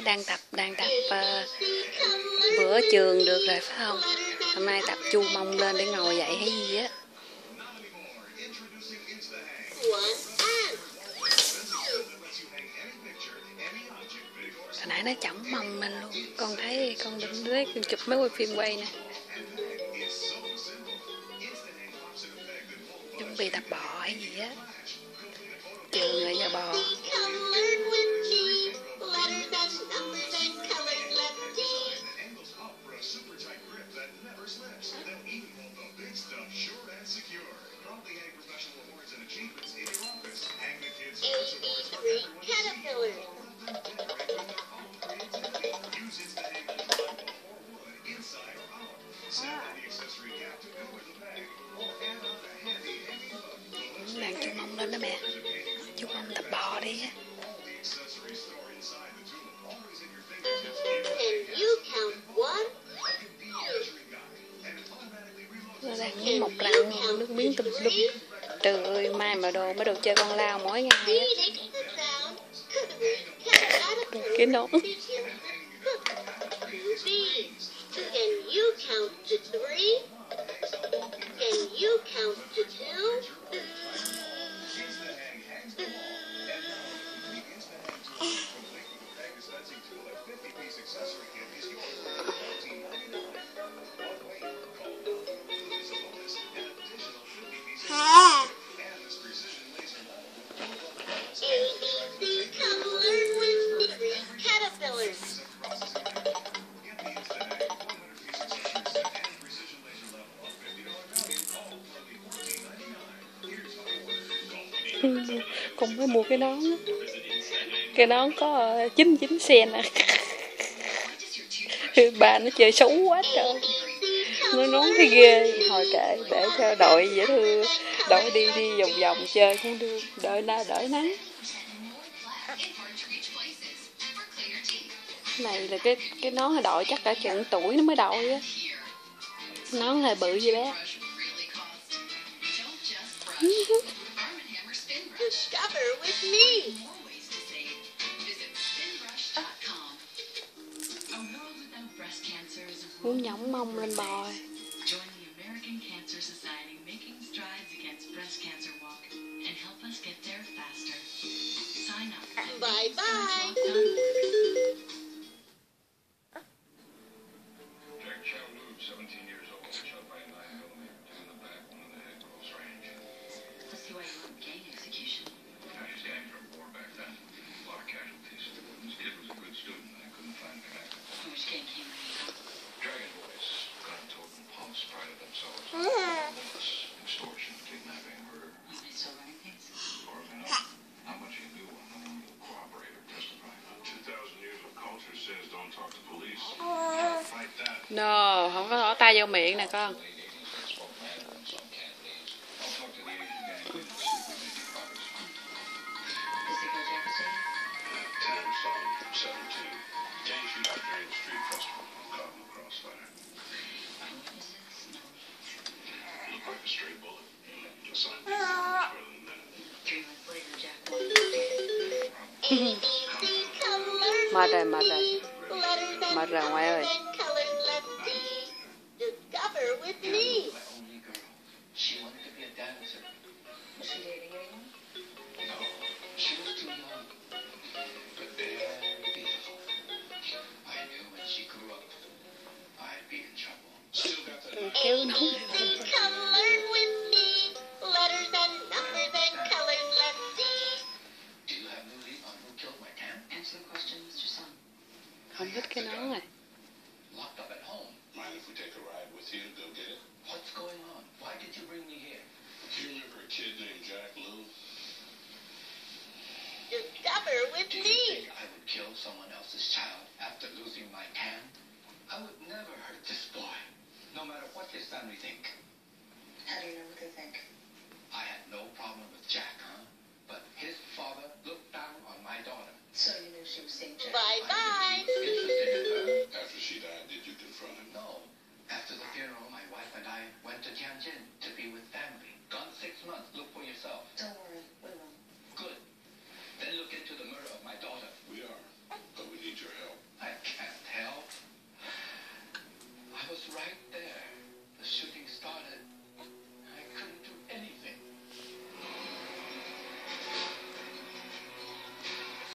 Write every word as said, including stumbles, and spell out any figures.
nãy đang tập đang tập uh, bữa trường được rồi phải không? Hôm nay tập chu mông lên để ngồi dậy hay gì á. Hồi nãy nó chỏng mông mình luôn. Con thấy con định lấy con chụp mấy quay phim quay nè. Chuẩn bị tập bò hay gì á. Trường rồi giờ bò. Đang chu mông lên đó mẹ. Chu mông tập bò đi á. Nó đang uống một răng nước miếng tùm lum. Trời ơi, mai mà đồ mới được chơi con lao mỗi ngày á. Cái nón. Con mới mua cái nón đó. Cái nón có chín mươi chín sen à. Bà nó chơi xấu quá trời. Nó nón cái ghê. Hồi kệ để cho đội dễ thương. Đội đi đi vòng vòng chơi cũng được. Đợi na đợi nắng. Này là cái cái nón đội chắc cả chừng tuổi nó mới đội á. Nón hơi bự vậy bé. Discover with me. Muốn nhõng mông lên bò. Bye bye. No, không có bỏ tay vô miệng nè con. Mệt rồi, mệt rồi. Mệt rồi ngoại ơi. Kéo nó. Không thích cái nón này. Discover with me. I would kill someone else's child after losing my tan. I would never hurt this boy, no matter what his family think. How do you know what they think? I had no problem with Jack, huh? But his father looked down on my daughter. So you knew she was seeing Jack? Bye bye. Interested in her. After she died, did you confront him? No. After the funeral, my wife and I went to Tianjin to be with family. Gone six months. Look for yourself. Don't worry, we will. Good. Then look into the murder of my daughter. We are, but we need your help. right there.